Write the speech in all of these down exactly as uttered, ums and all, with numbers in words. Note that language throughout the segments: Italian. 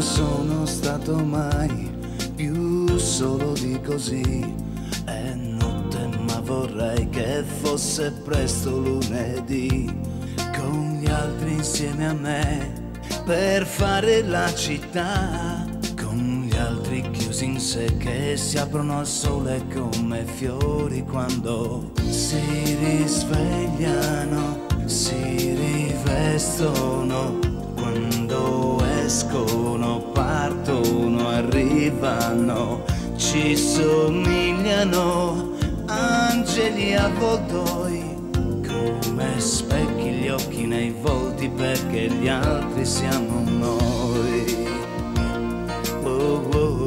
sono stato mai più solo di così. È notte ma vorrei che fosse presto lunedì, con gli altri insieme a me per fare la città, con gli altri chiusi in sé che si aprono al sole come fiori quando si risvegliano, si rivestono, quando escono, partono, arrivano, ci somigliano angeli avvoltoi, come specchi gli occhi nei volti perché gli altri siamo noi. Oh, oh,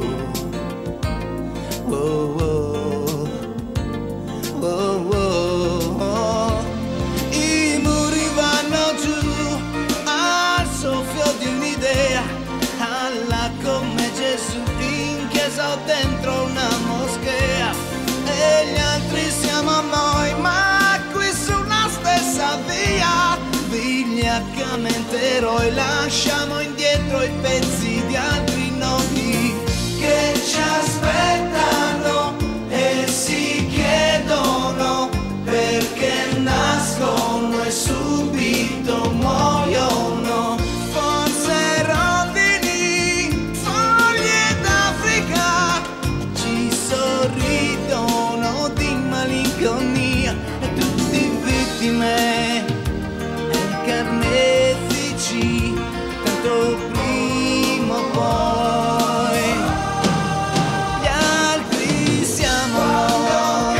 oh, oh, oh, oh, oh. I muri vanno giù al soffio di un'idea, alla come Gesù in chiesa o dentro una moschea, e gli altri siamo noi, ma qui sulla stessa via, vigliaccamente eroi, lasciamo indietro i pezzi di altri noi che ci aspettano e si chiedono perché nascono e subito muoiono. Forse rondini, foglie d'Africa ci sorridono di malinconia, e tutti vittime e carnefici, tanto prima o poi gli altri siamo noi.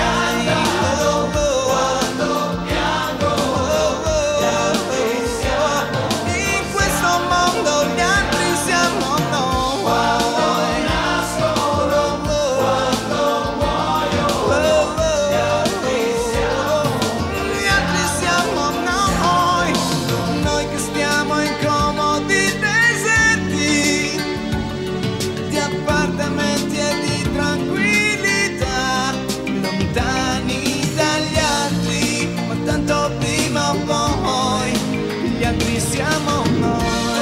Quando piango, gli altri siamo noi. In questo mondo gli altri siamo noi. Quando nascono, quando muoiono, gli altri siamo noi. Gli altri siamo noi, noi che stiamo in comodi deserti di appartamenti e di tranquillità, lontani dagli altri, ma tanto prima o poi gli altri siamo noi.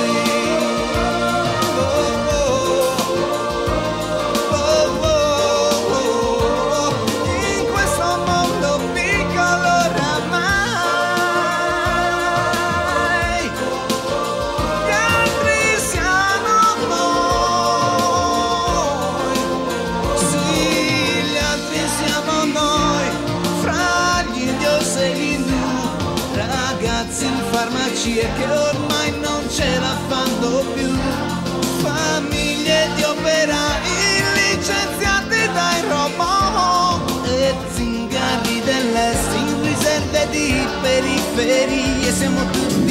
Oh, oh, oh, oh, oh. In questo mondo piccolo oramai, gli altri siamo noi. Sì, gli altri siamo noi, fra gli indios e gli indù, ragazzi in farmacie che ormai non ce la fanno più, famiglie di operai licenziati dai robot e zingari dell'est in riserve di periferie. Siamo tutti